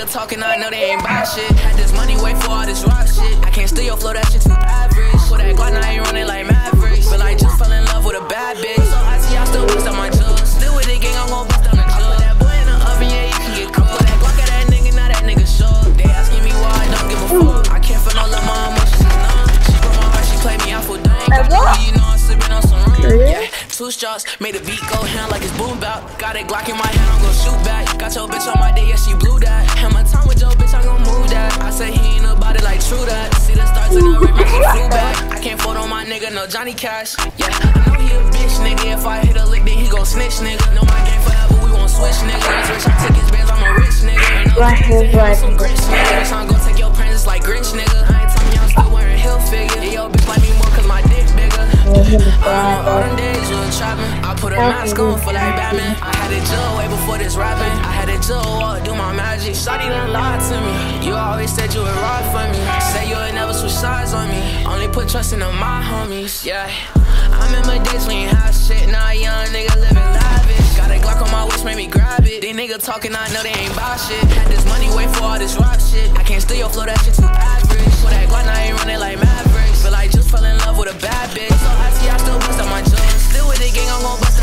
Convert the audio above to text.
talking, I know they ain't buy shit. Had this money, wait for all this rock shit. I can't steal your flow, that shit too average. Put that Glock, now I ain't running like Mavericks. Feel like just fell in love with a bad bitch. So I see I still bust out my Jugg. Still with the gang, I'm gon' bust down the Jugg. Put that boy in the oven, yeah, you can get cooked. Put that Glock at that nigga, now that nigga shook. They asking me why I don't give a fuck. I can't feel no love, my emotions is numb. She broke my heart, she played me out for dumb. You know I'm sipping on some rum. Yeah, 2 straws, made the beat go hand like it's boom bout. Got a Glock in my hand, I'm gon' shoot back. Got your bitch on my day, yeah, she blew that. Had my time with your bitch, I'm gon' move that. I say he ain't about it like true that. See the stars in the ribbon, she flew back. I can't fold on my nigga, no Johnny Cash. Yeah, I know he a bitch, nigga. If I hit a lick, then he gon' snitch, nigga. Know my game forever, we won't switch, nigga. Rich, I take his bands, I'm a rich nigga. Ain't no things in here, some grits, nigga. Bitch, I'm gon' take your presents like Grinch, nigga. I ain't telling you I'm still wearing heel figure. Yeah, yo, bitch like me more cause my dick bigger. All them days you was trapping, I put a mask on for like Batman. I had it Jugg way before this rapping. I had it Jugg walk, do my magic. Shawty done lied to me. You always said you would ride for me. Say you would never switch sides on me. Only put trust in my homies, yeah. I remember days when you had shit. Now a young nigga living lavish. Got a Glock on my waist, made me grab it. These niggas talking, I know they ain't buy shit. Had this money, wait for all this rock shit. I can't steal your flow, that shit too average. Put that Glock, now I ain't running like Mavericks. Feel like just fell in love with a bad bitch. So I see I still bust out my Jugg. Still with the gang, I'm gon' bust